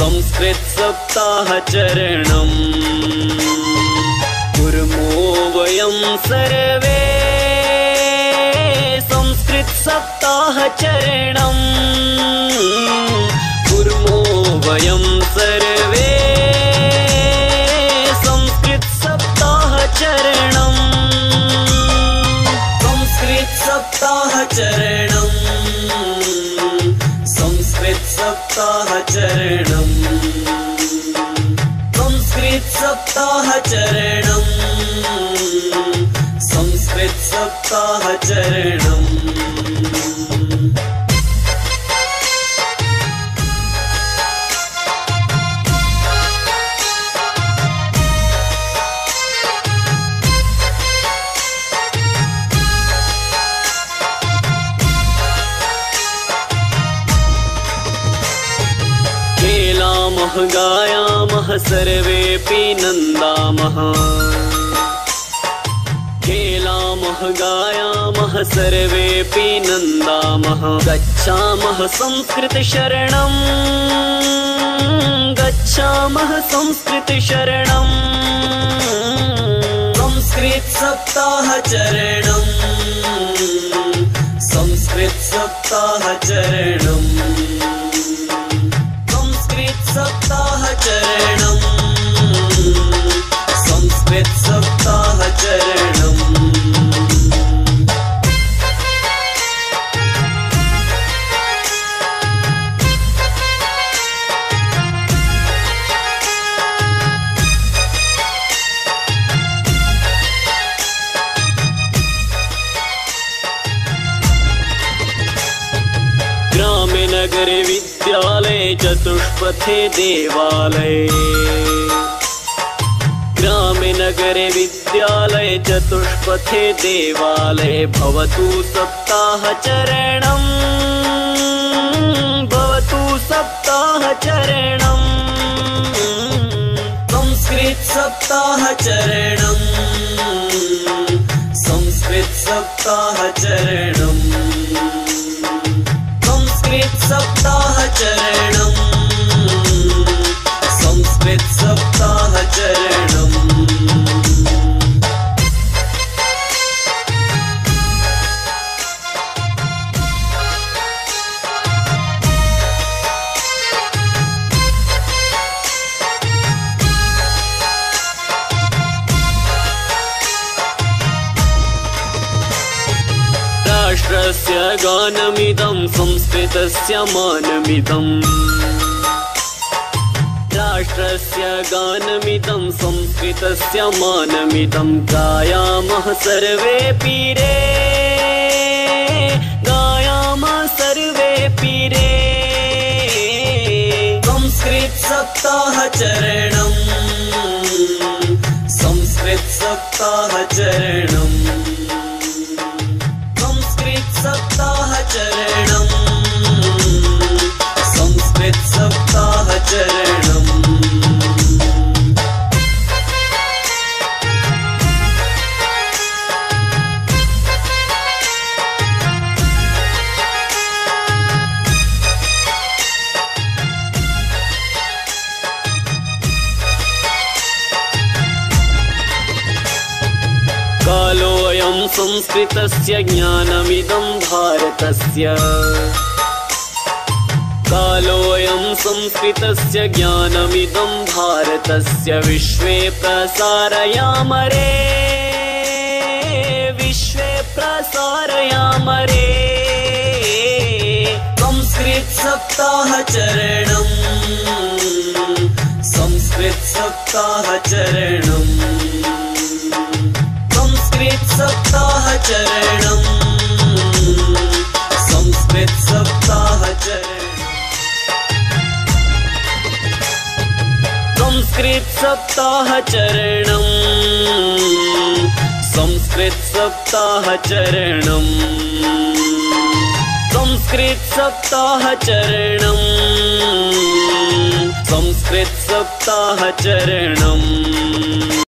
संस्कृत सप्ताहचरणम् कुर्मो वयं सर्वे संस्कृत सप्ताहचरणम् कुर्मो वयं सर्वे संस्कृत सप्ताहचरणम् संस्कृत सप्ताहचरणम् संस्कृत सप्ताहचरणम् संस्कृत सप्ताहचरणम् संस्कृत सप्ताहचरणम् खेलामः गायामः सर्वेऽपि नन्दामः खेलामः गायामः सर्वेऽपि नन्दामः गच्छामः संस्कृतशरणम् गच्छामः संस्कृतशरणम् संस्कृत सप्ताहचरणम् संस्कृत सप्ताहचरणम् सप्ताहचरणम् संस्कृत सप्ताहचरणम् ग्रामे नगरे विद्यालये चतुष्पथे देवालये ग्रामे नगरे विद्यालये चतुष्पथे देवालये भवतु सप्ताहचरणम् भवतु सप्ताहचरणम् संस्कृत सप्ताहचरणम् संस्कृत सप्ताहचरणम् संस्कृत सप्ताहचरणम् संस्कृत सप्ताहचरणम् राष्ट्रस्य गानमिदं संस्कृतस्य मानमिदं राष्ट्रस्य गानमिदं संस्कृतस्य मानमिदं गायामः सर्वेऽपि रे गायामः सर्वेऽपि रे संस्कृत सप्ताहचरणम् संस्कृत सप्ताहचरणम् सप्ताहचरणम् संस्कृत सप्ताहचरणम् कालोऽयं संस्कृतस्य ज्ञानमिदं भारतस्य कालोऽयं संस्कृतस्य ज्ञानमिदं भारतस्य विश्वे प्रसारयाम रे विश्वे प्रसारयाम रे संस्कृत सप्ताहचरणम् संस्कृत सप्ताहचरणम् संस्कृत सप्ताहचरणम् संस्कृत सप्ताहचरणम् संस्कृत सप्ताहचरणम् संस्कृत सप्ताहचरणम् संस्कृत सप्ताहचरणम् संस्कृत सप्ताहचरणम्